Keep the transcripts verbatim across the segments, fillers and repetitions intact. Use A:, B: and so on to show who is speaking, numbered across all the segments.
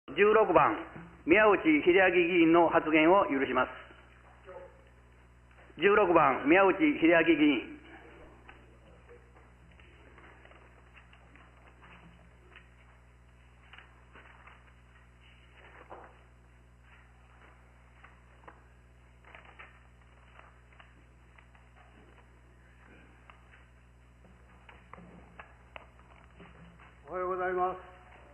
A: じゅうろくばん、宮内秀明議員の発言を許します。じゅうろくばん、宮内秀明議員。
B: おはようございます。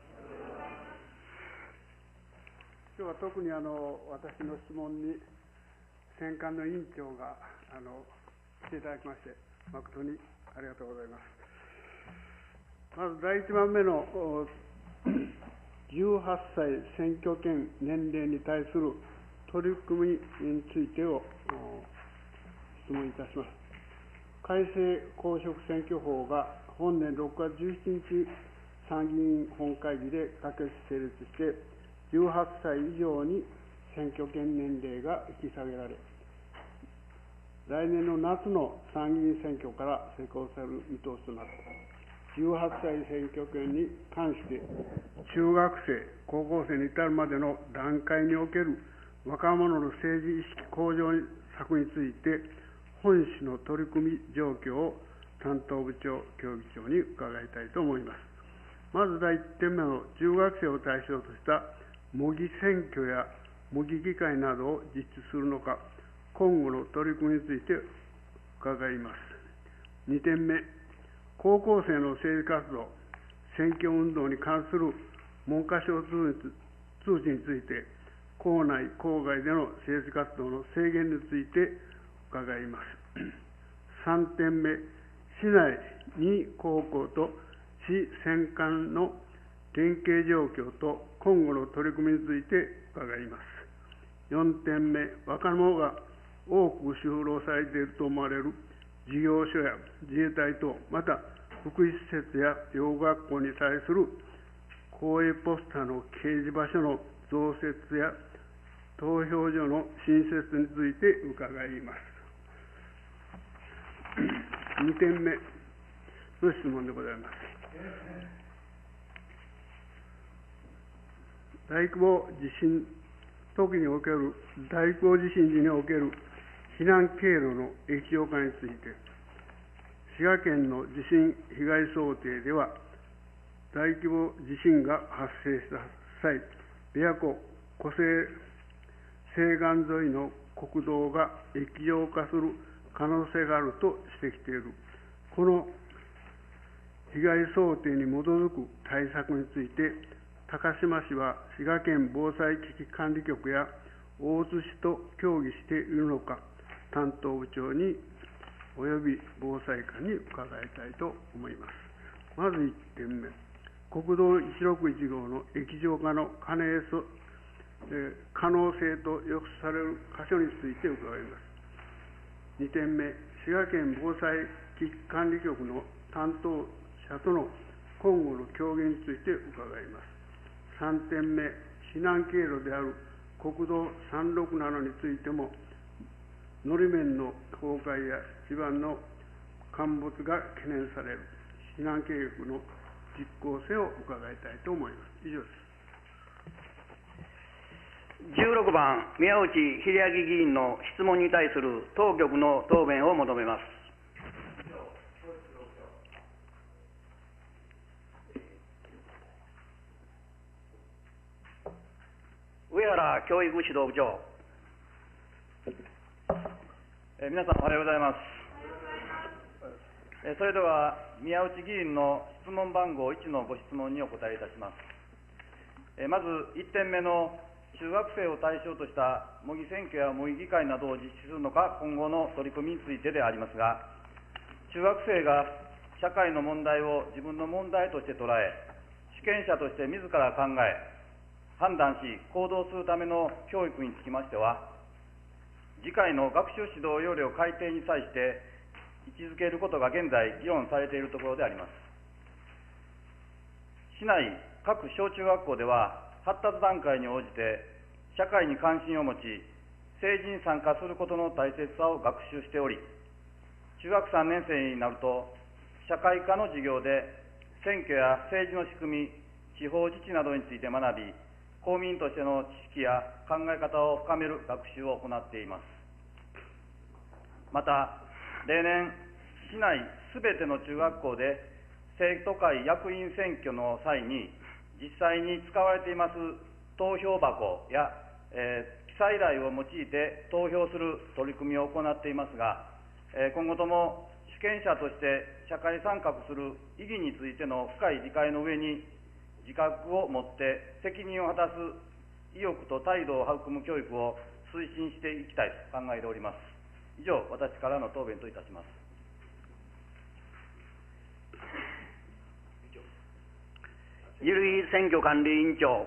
B: 今日は特にあの私の質問に選管の委員長があの来ていただきまして誠にありがとうございます。まずだいいちばんめのじゅうはっさい選挙権年齢に対する取り組みについてを質問いたします。改正公職選挙法が本年ろくがつじゅうしちにち参議院本会議で可決・成立して、じゅうはっさい以上に選挙権年齢が引き下げられ、来年の夏の参議院選挙から施行される見通しとなった。じゅうはっさい選挙権に関して、中学生、高校生に至るまでの段階における若者の政治意識向上策について、本市の取り組み状況を担当部長、協議長に伺いたいと思います。まず第いってんめの中学生を対象とした模擬選挙や模擬議会などを実施するのか、今後の取り組みについて伺います。にてんめ、高校生の政治活動、選挙運動に関する文科省通知について、校内、校外での政治活動の制限について伺います。さんてんめ、市内に高校と市選管の連携状況と今後の取り組みについて伺います。よんてんめ、若者が多く就労されていると思われる事業所や自衛隊等、また福祉施設や養護学校に対する公営ポスターの掲示場所の増設や投票所の新設について伺います。にてんめの質問でございます。大規模地震、特における大規模地震時における避難経路の液状化について、滋賀県の地震被害想定では、大規模地震が発生した際、琵琶湖湖西西岸沿いの国道が液状化する可能性があるとしてきている。この被害想定に基づく対策について、高島市は滋賀県防災危機管理局や大津市と協議しているのか、担当部長におよび防災課に伺いたいと思います。まずいってんめ、国道いちろくいちごうの液状化の可能性可能性と予測される箇所について伺います。にてんめ、滋賀県防災危機管理局の担当者との今後の協議について伺います。さんてんめ、避難経路である国道さんろくななについても、のり面の崩壊や地盤の陥没が懸念される避難計画の実効性を伺いたいと思います。以上です。
A: じゅうろくばん、宮内秀明議員の質問に対する当局の答弁を求めます。上原教育指導部長。
C: え皆さんおはようございます。えそれでは宮内議員の質問番号いちのご質問にお答えいたします。えまずいってんめの中学生を対象とした模擬選挙や模擬議会などを実施するのか今後の取り組みについてでありますが、中学生が社会の問題を自分の問題として捉え、主権者として自ら考え判断し行動するための教育につきましては、次回の学習指導要領改定に際して位置づけることが現在議論されているところであります。市内各小中学校では発達段階に応じて社会に関心を持ち政治に参加することの大切さを学習しており、中学さんねん生になると社会科の授業で選挙や政治の仕組み、地方自治などについて学び、 公民としての知識や考え方を深める学習を行っています。また、例年、市内すべての中学校で生徒会役員選挙の際に実際に使われています投票箱や、えー、記載台を用いて投票する取り組みを行っていますが、えー、今後とも主権者として社会参画する意義についての深い理解の上に自覚を持って責任を果たす意欲と態度を育む教育を推進していきたいと考えております。以上、私からの答弁といたします。
A: ゆるい選挙管理委員長。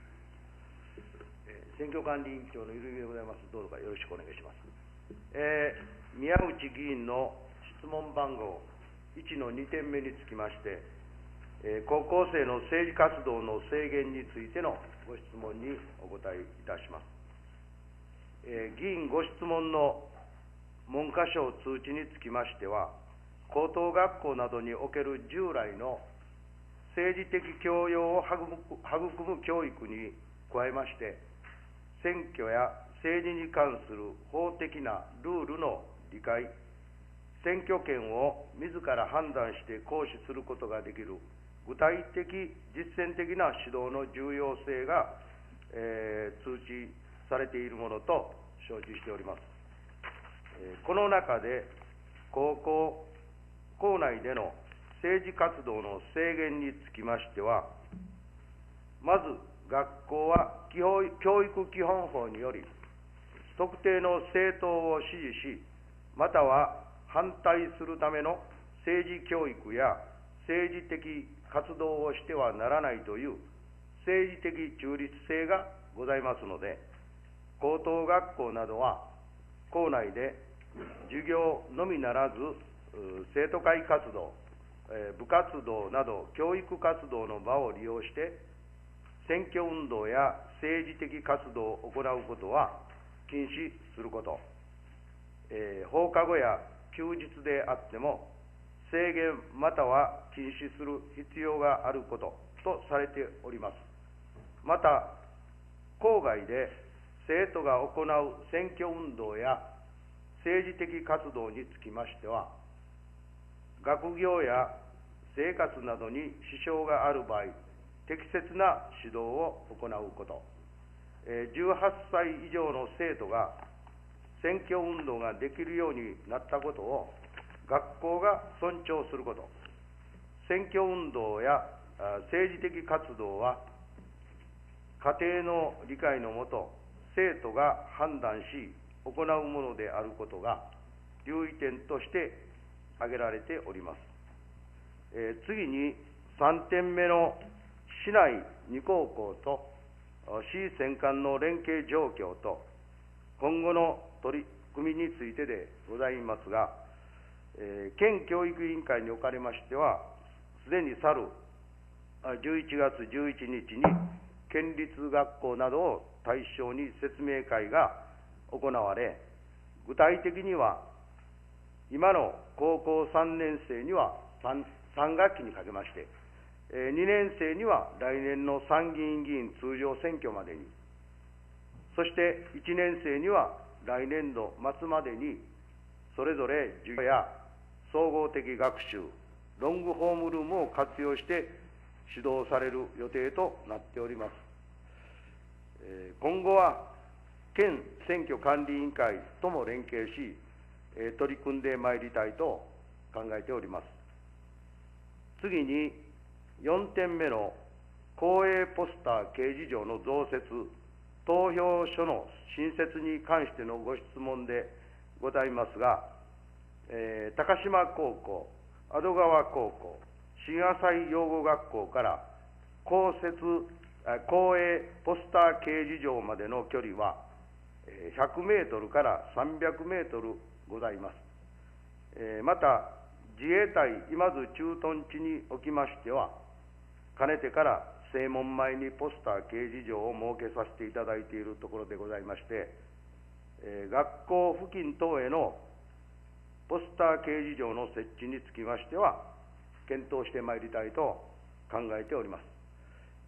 D: 選挙管理委員長のゆるいでございます。どうぞかよろしくお願いします。えー、宮内議員の質問番号いちのにてんめにつきまして、えー、高校生の政治活動の制限についてのご質問にお答えいたします。えー、議員ご質問の文科省通知につきましては、高等学校などにおける従来の政治的教養を育む教育に加えまして、選挙や政治に関する法的なルールの理解、選挙権を自ら判断して行使することができる具体的、実践的な指導の重要性が、えー、通知されているものと承知しております。えー、この中で、高校、校内での政治活動の制限につきましては、まず学校は教育基本法により、特定の政党を支持し、または反対するための政治教育や政治的活動をしてはならないという政治的中立性がございますので、高等学校などは校内で授業のみならず、生徒会活動、部活動など教育活動の場を利用して選挙運動や政治的活動を行うことは禁止すること、えー、放課後や休日であっても制限または禁止する必要があることとされております。また、校外で生徒が行う選挙運動や政治的活動につきましては、学業や生活などに支障がある場合、適切な指導を行うこと、じゅうはっさい以上の生徒が選挙運動ができるようになったことを学校が尊重すること、選挙運動や政治的活動は家庭の理解のもと生徒が判断し行うものであることが留意点として挙げられております。えー、次にさんてんめの市内に高校と市選管の連携状況と今後の取り組みについてでございますが、えー、県教育委員会におかれましては、すでに去るじゅういちがつじゅういちにちに県立学校などを対象に説明会が行われ、具体的には今の高校さんねんせいには 3, 3学期にかけまして、えー、にねんせいには来年の参議院議員通常選挙までに、そしていちねんせいには来年度末までに、それぞれ授業や総合的学習、ロングホームルームを活用して指導される予定となっております。えー、今後は県選挙管理委員会とも連携し、えー、取り組んでまいりたいと考えております。次によんてんめの公営ポスター掲示場の増設、投票所の新設に関してのご質問でございますが、えー、高島高校、安堵川高校、新浅井養護学校から公設、公営ポスター掲示場までの距離はひゃくメートルからさんびゃくメートルございます。えー、また、自衛隊今津駐屯地におきましては、かねてから正門前にポスター掲示場を設けさせていただいているところでございまして、えー、学校付近等へのポスター掲示場の設置につきましては、検討してまいりたいと考えております。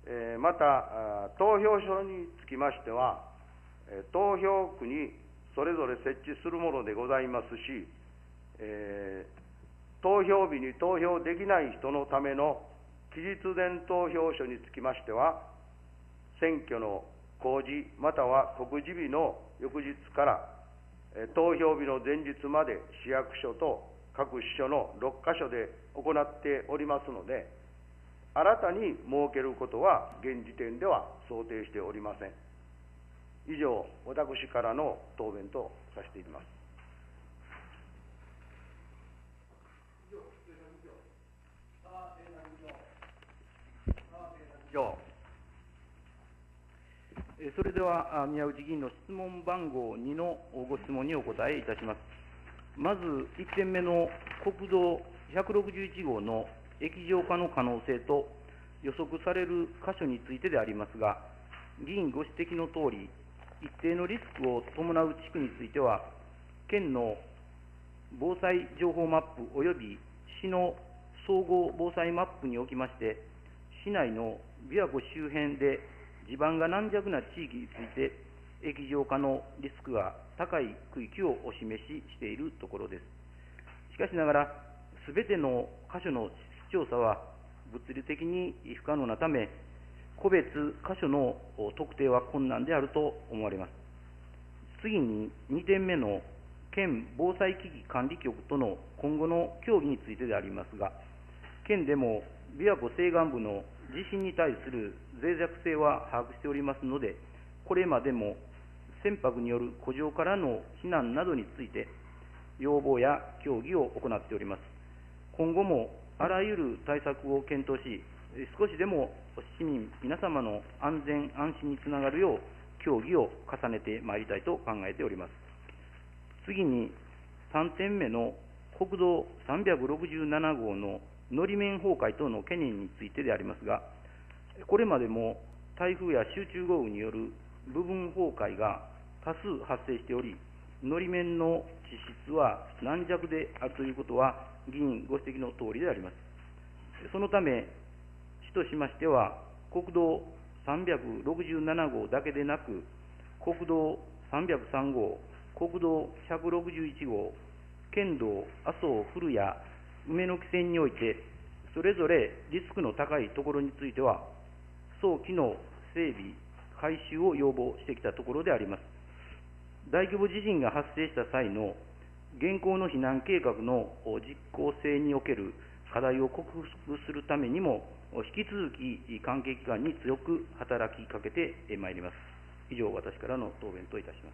D: えーまた、投票所につきましては、えー投票区にそれぞれ設置するものでございますし、えー投票日に投票できない人のための期日前投票所につきましては、選挙の公示または告示日の翌日からえー投票日の前日まで市役所と各支所のろっかしょで行っておりますので、新たに設けることは現時点では想定しておりません。以上、私からの答弁とさせていただきます。
A: 以上。
E: それでは、宮内議員の質問番号にのご質問にお答えいたします。まずいってんめの国道ひゃくろくじゅういち号の液状化の可能性と予測される箇所についてでありますが、議員ご指摘のとおり、一定のリスクを伴う地区については、県の防災情報マップおよび市の総合防災マップにおきまして、市内の琵琶湖周辺で地盤が軟弱な地域について、液状化のリスクが高い区域をお示ししているところです。しかしながら、すべての箇所の調査は物理的に不可能なため、個別箇所の特定は困難であると思われます。次ににてんめの県防災危機管理局との今後の協議についてでありますが、県でも琵琶湖西岸部の地震に対する脆弱性は把握しておりますので、これまでも船舶による湖上からの避難などについて要望や協議を行っております。今後もあらゆる対策を検討し、少しでも市民皆様の安全安心につながるよう協議を重ねてまいりたいと考えております。次にさんてんめの国道さんびゃくろくじゅうなな号ののり面崩壊等の懸念についてでありますが、これまでも台風や集中豪雨による部分崩壊が多数発生しており、のり面の地質は軟弱であるということは議員ご指摘のとおりであります。そのため、市としましては、国道さんびゃくろくじゅうなな号だけでなく、国道さんびゃくさん号、国道ひゃくろくじゅういち号、県道麻生古谷梅の木線において、それぞれリスクの高いところについては、早期の整備、改修を要望してきたところであります。大規模地震が発生した際の現行の避難計画の実効性における課題を克服するためにも、引き続き関係機関に強く働きかけてまいります。以上、私からの答弁といたします。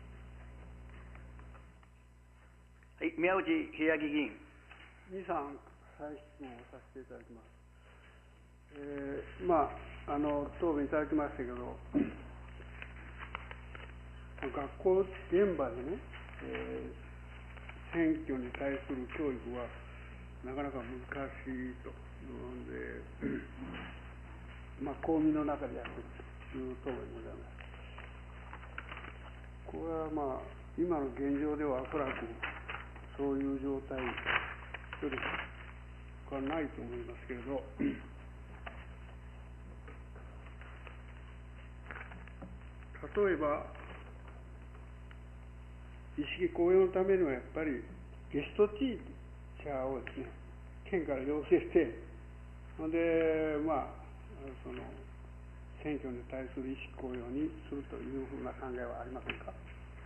A: はい、宮内秀明議員。
B: に、さん、再質問をさせていただきます。えー、まあ、あの、答弁いただきましたけど、学校現場でね、えー、選挙に対する教育はなかなか難しいというので、まあ、公民の中でやっているという答弁でございます。これはまあ、今の現状ではおそらくそういう状態よりはないと思いますけれど、例えば、意識高揚のためにはやっぱりゲストティーチャーをですね、県から要請して、ほんで、まあ、その選挙に対する意識高揚にするというふうな考えはありませんか。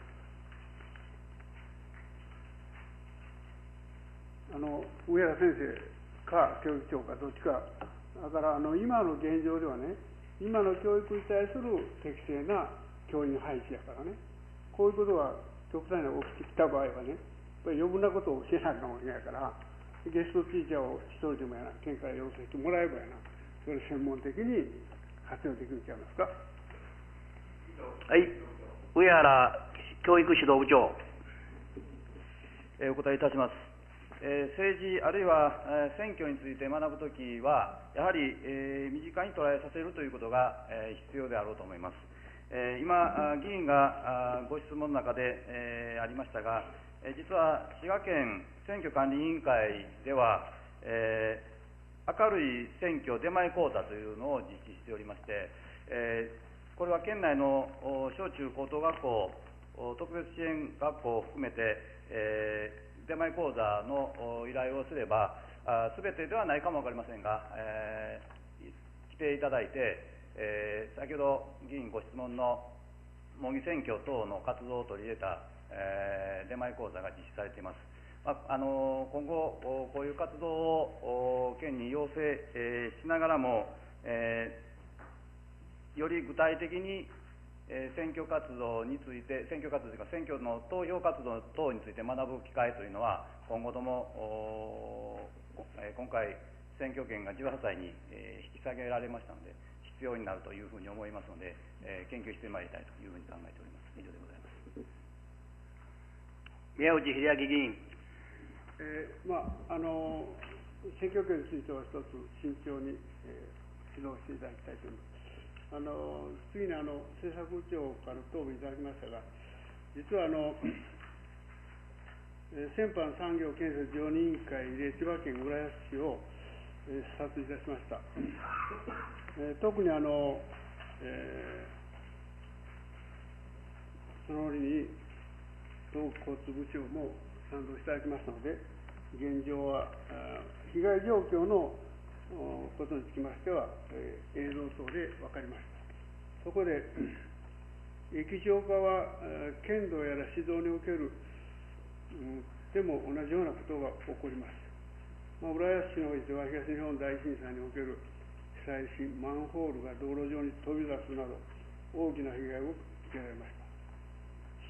B: あの上原先生か教育長かどっちか、だからあの今の現状ではね、今の教育に対する適正な教員配置やからね、こういうことが極端に起きてきた場合はね、やっぱり余分なことを教えなきゃいけないから、ゲストティーチャーを一人でもやな、県から要請してもらえばやな、それ専門的に活用できるんちゃいますか。
A: はい、上原教育指導部長。
C: えー、お答えいたします。えー、政治あるいは、えー、選挙について学ぶときは、やはり、えー、身近に捉えさせるということが、えー、必要であろうと思います。えー、今、議員がご質問の中で、えー、ありましたが、えー、実は滋賀県選挙管理委員会では、えー、 明るい選挙出前講座というのを実施しておりまして、えー、これは県内の小中高等学校、特別支援学校を含めて、えー、出前講座の依頼をすれば、すべてではないかも分かりませんが、えー、来ていただいて、えー、先ほど議員ご質問の模擬選挙等の活動を取り入れた、えー、出前講座が実施されています。まあ、あの今後、こういう活動を県に要請、えー、しながらも、えー、より具体的に、えー、選挙活動について、選挙活動というか、選挙の投票活動等について学ぶ機会というのは、今後とも、えー、今回、選挙権がじゅうはっさいに、えー、引き下げられましたので、必要になるというふうに思いますので、えー、研究してまいりたいというふうに考えております。以上でございます。
A: 宮内秀明議員。
B: えーまあ、あの選挙権については一つ慎重に、えー、指導していただきたいと思います。あの次にあの政策部長から答弁いただきましたが、実はあの、えー、先般産業建設常任委員会で千葉県浦安市を、えー、視察いたしました。えー、特にあの、えー、その折に東交通部長も賛同していただきましたので、現状は被害状況のことにつきましては、えー、映像等で分かりました。そこで、液状化は剣道やら指導における、うん、でも同じようなことが起こります。まあ、浦安市においては東日本大震災における被災し、マンホールが道路上に飛び出すなど、大きな被害を受けられました。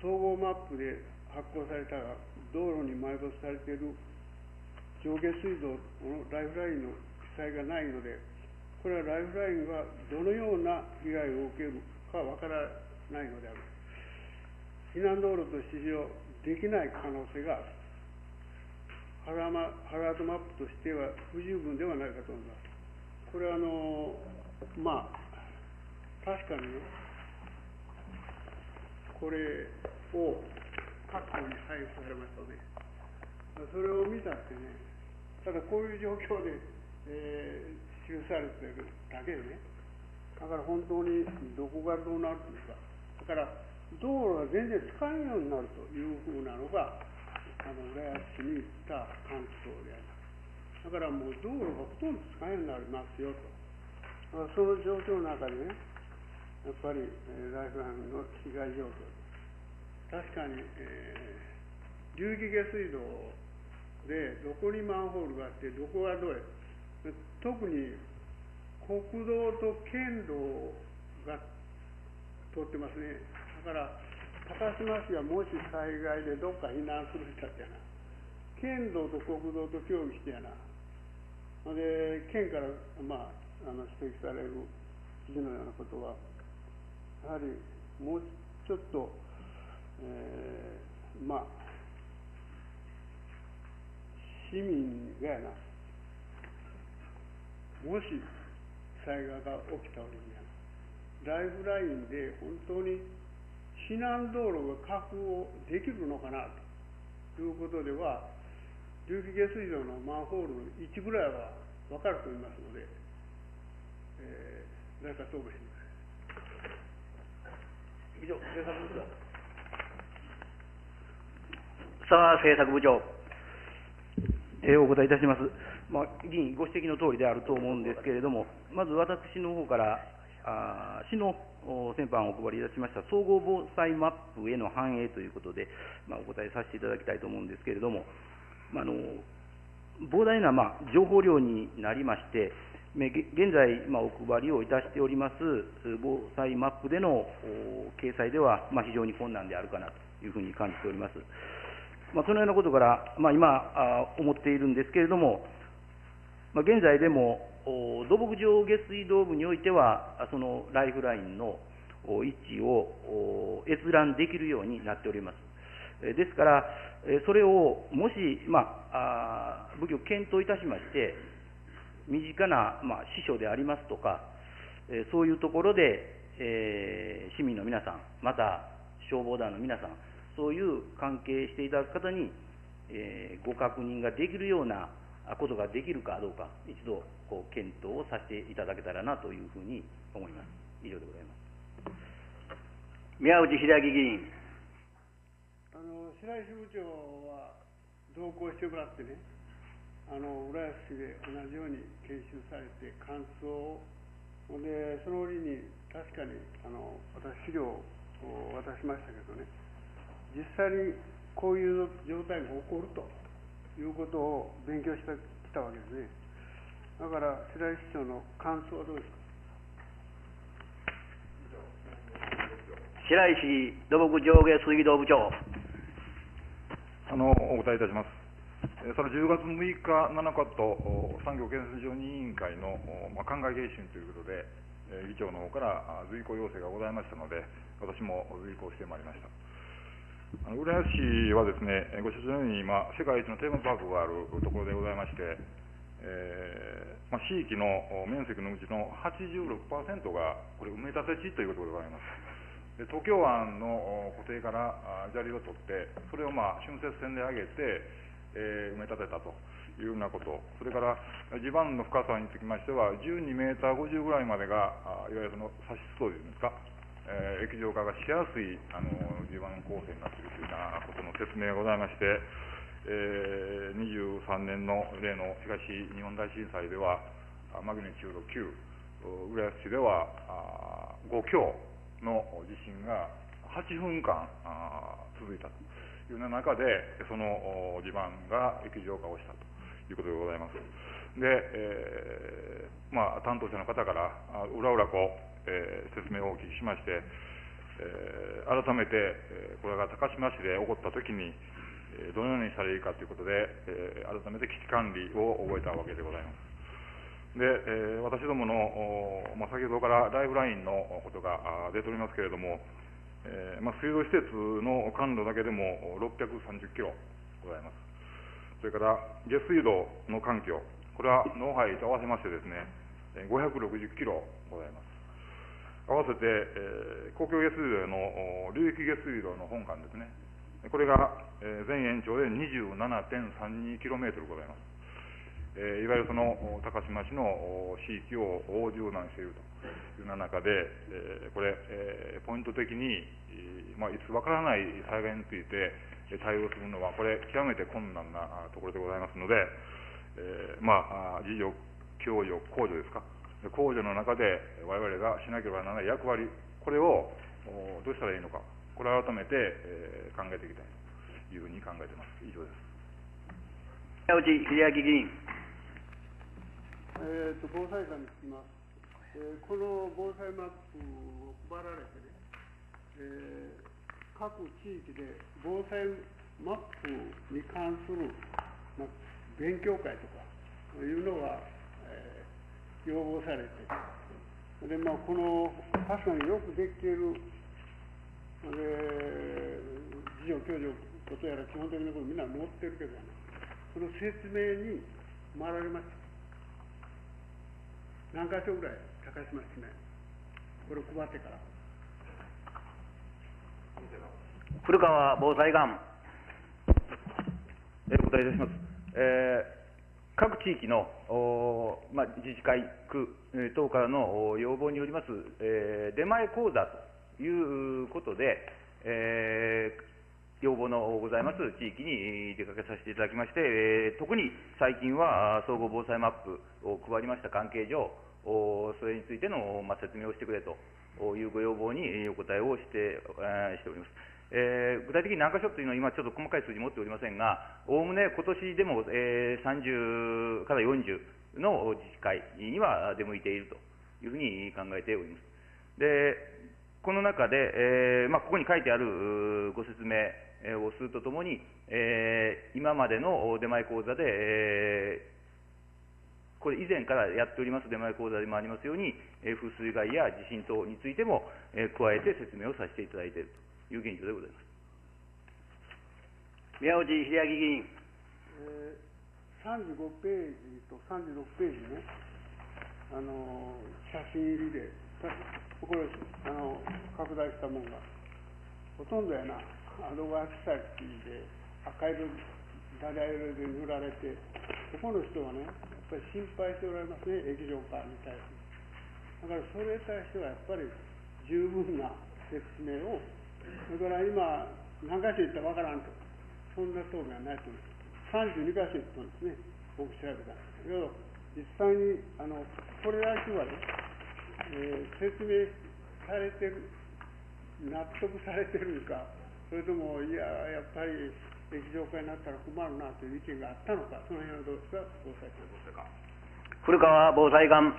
B: 総合マップで発行されたが、道路に埋没されている上下水道のライフラインの記載がないので、これはライフラインがどのような被害を受けるかわからないのである。避難道路として使用できない可能性がある。ハザードマップとしては不十分ではないかと思います。これはあのまあ確かにね、これを各校に配布されましたので、それを見たってね、ただこういう状況で、えー、記されているだけでね、だから本当にどこがどうなるというか、だから道路が全然使えんようになるというふうなのが、あの浦安市に行った関東であります。だからもう道路がほとんど使えんようになりますよと。だからその状況の中でね、やっぱり、えー、ライフラインの被害状況、確かに、えー、流域下水道でどこにマンホールがあってどこがどれ、特に国道と県道が通ってますね。だから高島市がもし災害でどっか避難する人ってやな、県道と国道と協議してやな、で県から、まあ、あの指摘される次のようなことは、やはりもうちょっとえー、まあ市民がやな、もし災害が起きた折にやな、ライフラインで本当に避難道路が確保できるのかなということでは、流域下水道のマンホールの位置ぐらいは分かると思いますので、えー、誰か答弁してください。以上、政策部長。
A: 澤政策部長。
E: えー、お答えいたします。まあ、議員ご指摘の通りであると思うんですけれども、まず私の方から、あ市の先般お配りいたしました総合防災マップへの反映ということで、まあ、お答えさせていただきたいと思うんですけれども、まあ、あの膨大な、まあ、情報量になりまして、現在、まあ、お配りをいたしております防災マップでの掲載では、まあ、非常に困難であるかなというふうに感じております。まあ、そのようなことから、まあ、今あ思っているんですけれども、まあ、現在でも土木上下水道部においては、そのライフラインの位置を閲覧できるようになっております。ですから、それをもし、まあ、部局検討いたしまして、身近な、まあ、支所でありますとか、そういうところで、えー、市民の皆さん、また消防団の皆さん、そういう関係していただく方に、えー、ご確認ができるようなことができるかどうか、一度こう検討をさせていただけたらなというふうに思います。以上でございます。
A: 宮内秀明議員。
B: あの白石部長は同行してもらってね、あの浦安市で同じように研修されて感想をで、その折に確かにあの私資料を渡しましたけどね、実際にこういう状態が起こるということを勉強してきたわけですね。だから白石市長の感想はどうですか。
A: 白石土木上下水道部長。
F: あのお答えいたします。そのじゅうがつむいか、なのかと産業建設常任委員会の、まあ、考え迎春ということで、えー、議長の方から随行要請がございましたので、私も随行してまいりました。あの浦安市はですね、ご承知のように今、世界一のテーマパークがあるところでございまして、えーまあ、市域の面積のうちの はちじゅうろくパーセント がこれ埋め立て地ということでございます。で東京湾の固定から砂利を取って、それをまあ浚渫船で上げて、えー、埋め立てたというようなこと、それから地盤の深さにつきましては、じゅうにメーターごじゅうぐらいまでが、いわゆるその差し掃除ですか、えー、液状化がしやすいあの地盤構成になっているというようなことの説明がございまして、えー、にじゅうさんねんの例の東日本大震災では、マグニチュードきゅう、浦安市ではご強の地震がはっぷんかん続いたというような中で、その地盤が液状化をしたということでございます。で、えーまあ、担当者の方から裏々こう、えー、説明をお聞きしまして、えー、改めて、えー、これが高島市で起こったときに、えー、どのようにしたらいいかということで、えー、改めて危機管理を覚えたわけでございます。で、えー、私どもの、まあ、先ほどからライフラインのことが出ておりますけれども、えーまあ、水道施設の管路だけでもろっぴゃくさんじゅっキロございます。それから下水道の環境、これは農廃と合わせましてですね、ごひゃくろくじゅっキロございます。合わせて、えー、公共下水道の流域下水道の本管ですね、これが、えー、全延長で にじゅうななてんさんにキロメートル ございます。えー、いわゆるその高島市の地域を大縦断しているというような中で、えー、これ、えー、ポイント的に、えーまあ、いつわからない災害について対応するのは、これ、極めて困難なところでございますので、えー、まあ、自助、共助、公助ですか、公助の中で我々がしなければならない役割、これをどうしたらいいのか、これを改めて、えー、考えていきたいというふうに考えています。以上です。
A: 宮内秀明議員。
B: えー、と防災課に聞きます、えー、この防災マップを配られてね、えー、各地域で防災マップに関する、まあ、勉強会とかいうのが、えー、要望されて、で、まあ、この確かによくできている、で自助共助ことやら基本的なことみんな載ってるけどね、その説明に回られました。何箇所ぐらい高島市ね、これを配ってから。
A: 古川防災官。
C: えー、お答えいたします。えー、各地域の、まあ、自治会、区、えー、等からの要望によります、えー、出前講座ということで、えー、要望のございます地域に出かけさせていただきまして、えー、特に最近は総合防災マップを配りました関係上、それについての、まあ、説明をしてくれというご要望にお答えをして、えー、しております。えー、具体的に何箇所というのは今ちょっと細かい数字持っておりませんが、おおむね今年でも、えー、さんじゅうからよんじゅうの自治会には出向いているというふうに考えております。で、この中で、えーまあ、ここに書いてあるご説明をするとともに、えー、今までの出前講座で、えーこれ以前からやっております出前講座でもありますように、えー、風水害や地震等についても、えー、加えて説明をさせていただいているという現状でございます。
A: 宮内秀明議員。
B: えー、さんじゅうごページとさんじゅうろくページね、あの写真入りで、これあの拡大したものがほとんどやな、アドバンスサイティで赤色ダダイルで塗られて、ここの人はね、やっぱり心配しておられますね、液状化に対して。だからそれに対してはやっぱり十分な説明を、それから今、何箇所行ったらわからんと、そんな答弁はないと思います。さんじゅうに箇所行ったんですね、僕調べたんですけど、実際にあのこれだけはね、えー、説明されてる、納得されてるか、それとも、いや、やっぱり液状化になったら困るなという意見があったのか、その辺はどうですか、防災官。
A: 古川防災官。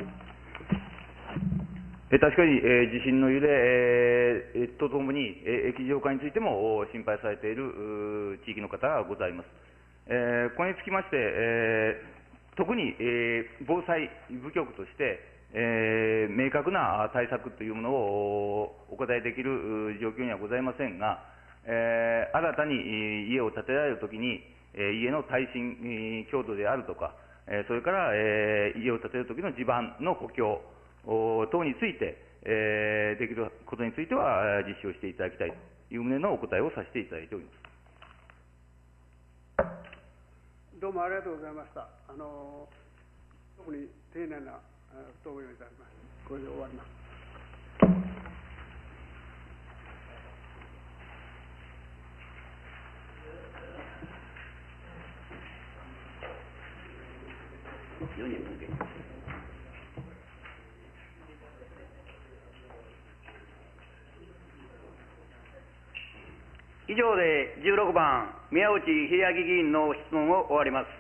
E: え確かに、えー、地震の揺れ、えー、とともに、えー、液状化についても心配されている地域の方がございます。えー、これにつきまして、えー、特に、えー、防災部局として、えー、明確な対策というものをお答えできる状況にはございませんが、えー、新たに家を建てられるときに、えー、家の耐震強度であるとか、えー、それから、えー、家を建てるときの地盤の補強等について、えー、できることについては実施をしていただきたいという旨のお答えをさせていただいております。
B: どうもありがとうございました。あの特に丁寧な答弁をいただきます。これで終わります。
A: 以上でじゅうろくばん、宮内秀明議員の質問を終わります。